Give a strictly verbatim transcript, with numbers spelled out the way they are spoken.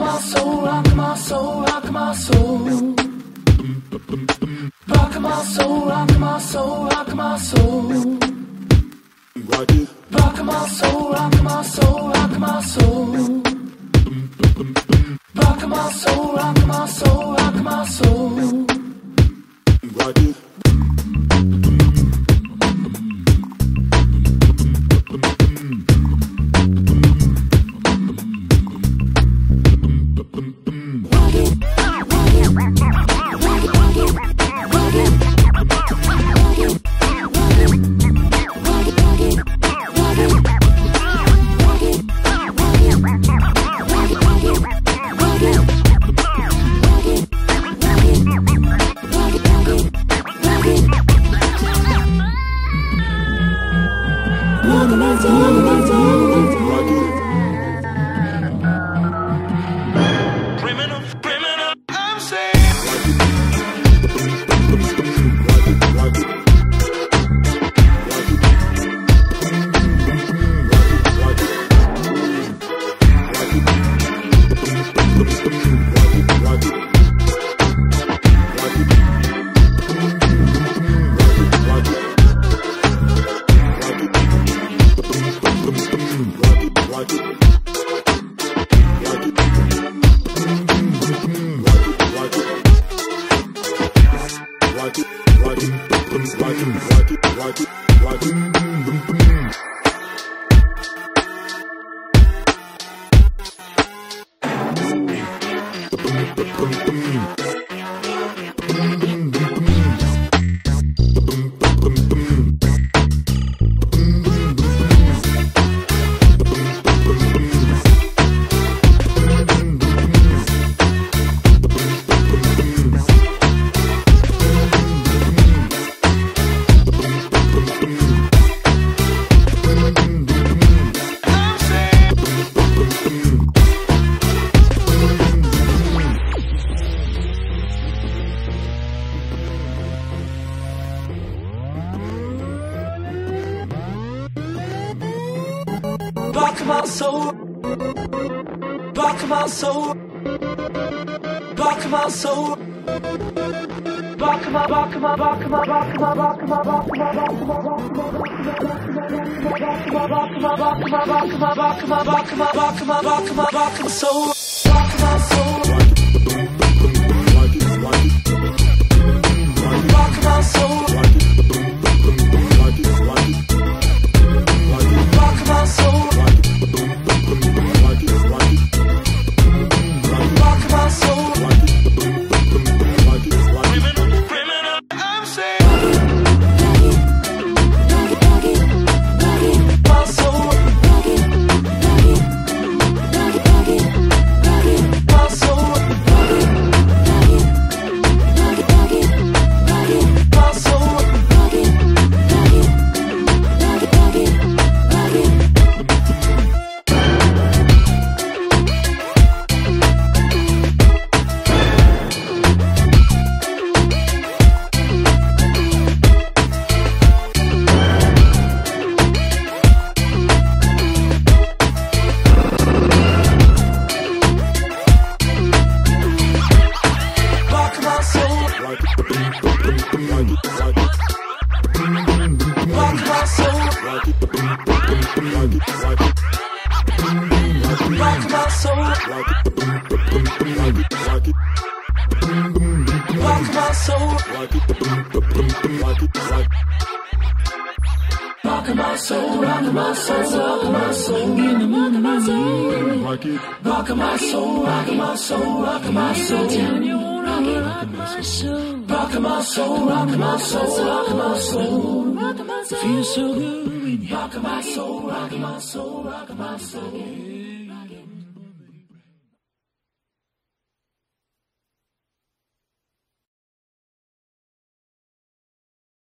my soul, rock my soul, rock my soul. Rock my soul, rock my soul, rock my soul. Rock it. Rock my soul, rock my soul, rock my soul. Rock my soul, rock my soul, rock my soul. Rock it. Rock my soul, rock my soul, rock my soul, rock my, rock my, rock my, rock my, rock my, rock my, rock my, rock my, rock my, rock my, rock my, rock my, rock my, rock my, rock my, rock my soul, rock my soul, rock my soul. Rock my soul, rock my soul, rock my soul, in the moon of my soul. Rock my soul, rock my soul, rock my soul. Rock my soul, rock my soul, rock my soul, rock my soul. It feels so good. Rock my soul, rock my soul, rock my soul.